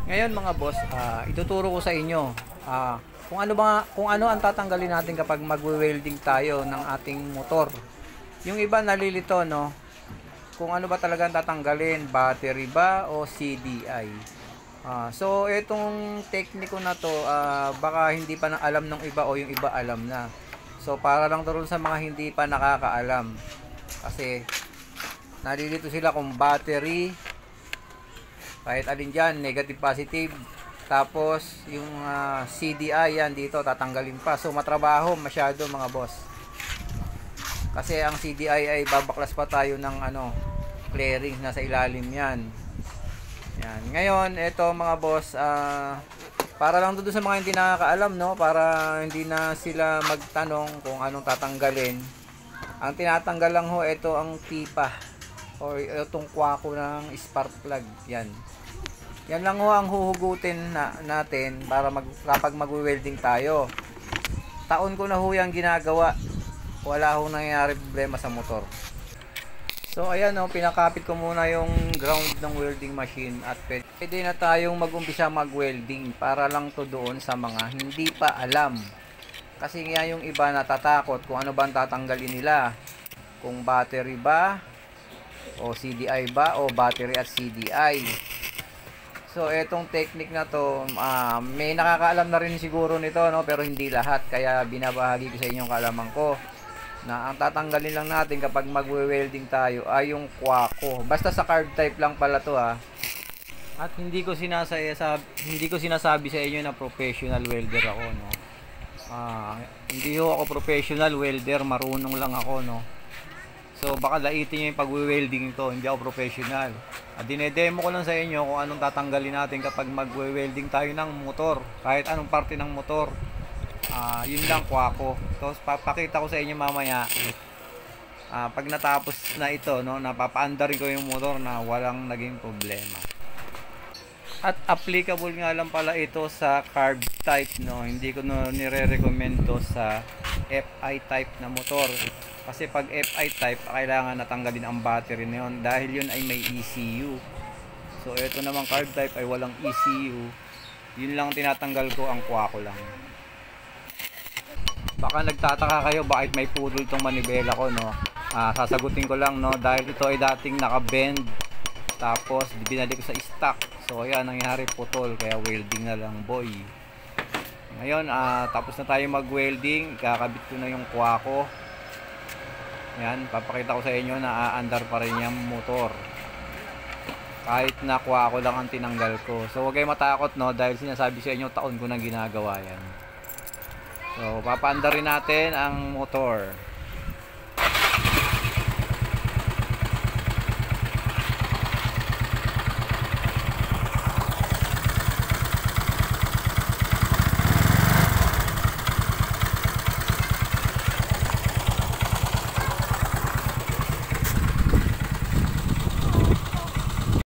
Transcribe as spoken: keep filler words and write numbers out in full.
Ngayon mga boss, ah, ituturo ko sa inyo ah, kung ano ba kung ano ang tatanggalin natin kapag magwe-welding tayo ng ating motor. Yung iba nalilito, no, kung ano ba talaga ang tatanggalin, battery ba o C D I. Ah, so itong tekniko na to, ah, baka hindi pa na alam ng iba o yung iba alam na. So para lang to sa mga hindi pa nakakaalam. Kasi nalilito sila kung battery, kahit alin dyan, negative, positive. Tapos yung uh, C D I yan dito tatanggalin pa. So matrabaho masyado mga boss. Kasi ang C D I ay babaklas pa tayo ng ano, clearing nasa ilalim yan. Yan. Ngayon, ito mga boss, uh, para lang doon sa mga hindi nakakaalam, no, para hindi na sila magtanong kung anong tatanggalin. Ang tinatanggal lang ho ito ang pipa o itong kwako ng spark plug. Yan. Yan lang ho ang huhugutin na, natin para mag, kapag mag-welding tayo. Taon ko na ho yung ginagawa. Wala ho nangyayari problema sa motor. So ayan o, pinakapit ko muna yung ground ng welding machine at pwede na tayong mag-umpisa mag-welding para lang to doon sa mga hindi pa alam. Kasi nga yung iba natatakot kung ano ba ang tatanggalin nila. Kung battery ba o C D I ba o battery at C D I. So etong technique na to, uh, may nakakaalam na rin siguro nito, no, pero hindi lahat, kaya binabahagi ko sa inyo ang kaalaman ko na ang tatanggalin lang natin kapag magwe-welding tayo ay yung kwako. Basta sa carb type lang pala to, ha. At hindi ko sinasabi hindi ko sinasabi sa inyo na professional welder ako, no. Ah, hindi ho ako professional welder, marunong lang ako, no. So baka laitin niyo yung pagwe-welding to, hindi ako professional. At dinedemo ko lang sa inyo kung anong tatanggalin natin kapag magwe-welding tayo ng motor, kahit anong parte ng motor. Ah, yun lang kwako. Tapos papakita ko sa inyo mamaya. Ah, pag natapos na ito, no, napapaandarin ko yung motor na walang naging problema. At applicable nga lang pala ito sa carb type, no. Hindi ko no nire-recommend to sa F I type na motor. Kasi pag F I type, kailangan natanggalin ang battery na yun dahil yun ay may E C U. So ito naman carb type ay walang E C U. Yun lang tinatanggal ko, ang kwako lang. Baka nagtataka kayo bakit may pudol tong manibela ko, no. Ah, sasagutin ko lang, no, dahil ito ay dating naka-bend. Tapos binalik ko sa stock. So ayan, nangyari putol, kaya welding na lang, boy. Ngayon, ah, tapos na tayo mag-welding, kakabit ko na yung kwako. Yan, papakita ko sa inyo na aandar pa rin yung motor. Kahit nakuha ko lang ang tinanggal ko. So huwag kayong matakot, no, dahil sinasabi sa inyo taon ko nang ginagawa yan. So papaandar rin natin ang motor.